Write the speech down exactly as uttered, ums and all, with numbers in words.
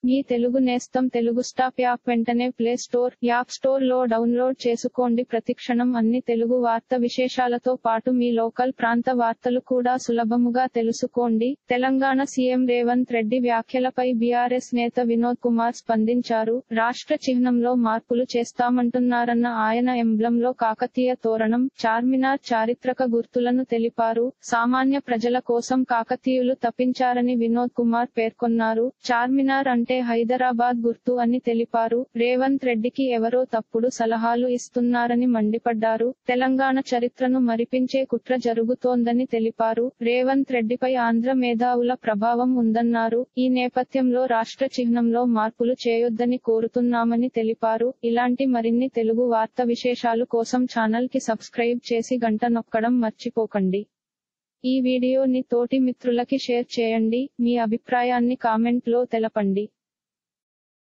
మీ తెలుగు నేస్తం Telugu stop app వెంటనే play store, app store లో డౌన్లోడ్ చేసుకోండి. ప్రతిక్షణం అన్ని తెలుగు వార్త విశేషాలతో పాటు మీ లోకల్ ప్రాంత వార్తలు కూడా సులభముగా తెలుసుకోండి. తెలంగాణ సీఎం రేవంత్ రెడ్డి వ్యాఖ్యలపై బీఆర్ఎస్ నేత వినోద్ కుమార్ స్పందించారు. రాష్ట్ర చిహ్నంలో మార్పులు చేస్తామంటున్నారన్న ఆయన ఎంబ్లంలో కాకతీయ తోరణం, చార్మినార్ చారిత్రక గుర్తులను తెలిపారు. సామాన్య ప్రజల కోసం కాకతీయులు తప్పించారని వినోద్ కుమార్ పేర్కొన్నారు. చార్మినార్ అంటే హైదరాబాద్ గుర్తు అని తెలిపారు. రేవంత్ రెడ్డికి ఎవరో తప్పుడు సలహాలు ఇస్తున్నారని మండిపడ్డారు. తెలంగాణ చరిత్రను మరిపించే కుట్ర జరుగుతోందని తెలిపారు. రేవంత్ రెడ్డిపై ఆంధ్ర మేధావుల ప్రభావం ఉందన్నారు. ఈ నేపథ్యంలో రాష్ట్ర చిహ్నంలో మార్పులు చేయొద్దని కోరుతున్నామని తెలిపారు. ఇలాంటి మరిన్ని తెలుగు వార్త విశేషాలు కోసం ఛానల్ కి సబ్స్క్రైబ్ చేసి గంట నొక్కడం మర్చిపోకండి. ఈ వీడియోని తోటి మిత్రులకి షేర్ చేయండి. మీ అభిప్రాయాన్ని కామెంట్ లో తెలపండి.